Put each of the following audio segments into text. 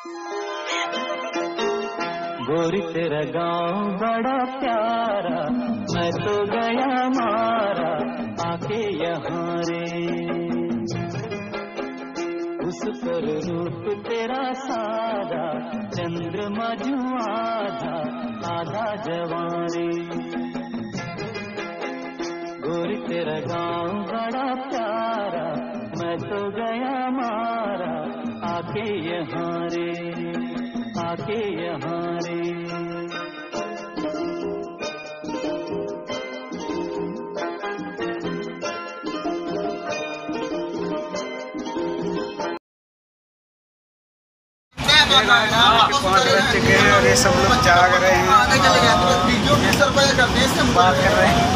गोरी तेरा गाँव बड़ा प्यारा, मैं तो गया मारा आके यहाँ रे। उस पर रूप तेरा सारा, चंद्रमा जो आधा आधा जवारे। गोरी तेरा गाँव बड़ा प्यारा, मैं तो गया मारा आके यहाँ रे, आके यहाँ रे। पहुँच चुके हैं और ये सब लोग जाग रहे हैं, बात कर रहे हैं।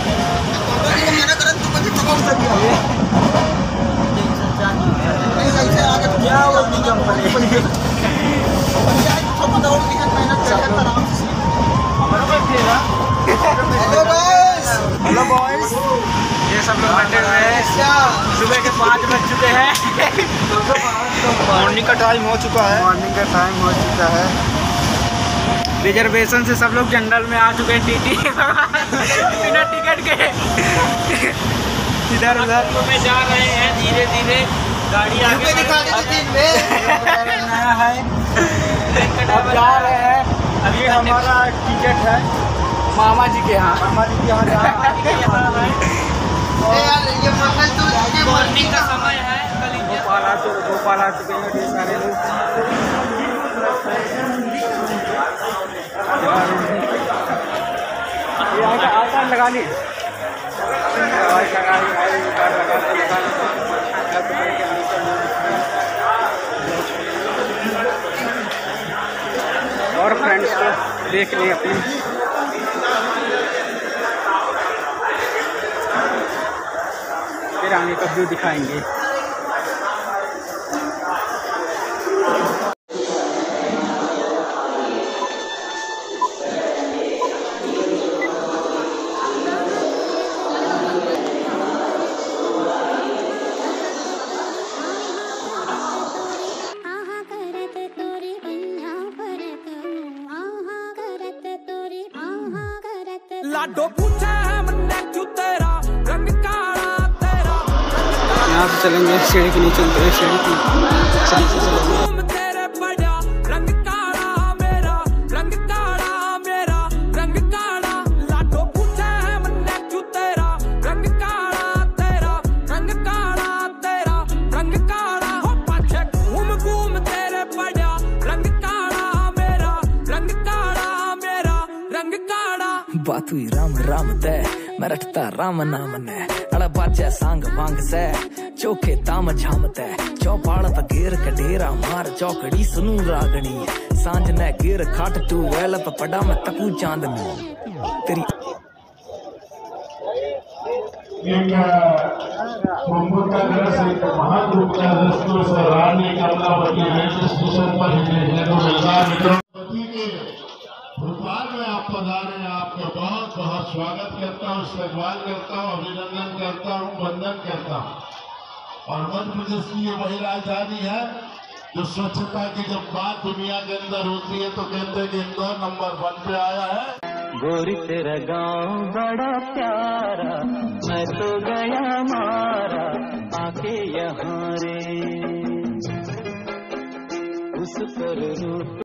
हेलो बॉयज, ये सब लोग बैठे हुए हैं। सुबह के 5 बज चुके हैं। मॉर्निंग का टाइम हो चुका है, रिजर्वेशन से सब लोग जनरल में आ चुके हैं। टीटी बिना टिकट के इधर उधर में जा रहे हैं धीरे धीरे। गाड़ी आगे नया है, अब जा रहे हैं। अभी हमारा टिकट है मामा जी के यहाँ, जा रहे हैं। मॉर्निंग का समय है, गोपाल आ चुके हैं ढेर सारे लोग। लगा ली और फ्रेंड्स को देख लें अपनी। फिर आगे का व्यू दिखाएंगे। लाडो पूछा है मन्ने क्यों तेरा रंग काला तेरा। यहाँ से चलेंगे, सीढ़ी के नीचे चलते हैं, सीढ़ी की तेरे बड़ा रंग काला मेरा, रंग काला मेरा, रंग काला। लाडो पूछा है मन्ने क्यों तेरा रंग काला तेरा, रंग काला तेरा, रंग काला। हो पाछे घूम घूम तेरे बड़ा रंग काला मेरा, रंग काला मेरा, रंग काला। बात हुई राम राम दे, मैं रटता राम नाम ने। अड़ा बाजा सांग वांग से चौके ताम झाम ते। चौपाड़ त घेर कडेरा मार चौकड़ी सुनू रागणी। सांझ ने घेर खाट तू वेल पे पड़ा मैं तकू चांदनी तेरी। भोपाल में आप पधारे, आपका बहुत बहुत स्वागत करता हूँ, इस्तकबाल करता हूँ, अभिनंदन करता हूँ, वंदन करता हूँ। और मध्य प्रदेश की ये वही राजधानी है जो स्वच्छता की जब बात दुनिया के अंदर होती है तो कहते हैं कि इंदौर नंबर 1 पे आया है। गोरी तेरा गाँव बड़ा प्यारा, मैं तो गया मारा आके यहाँ रे। उस पर रूप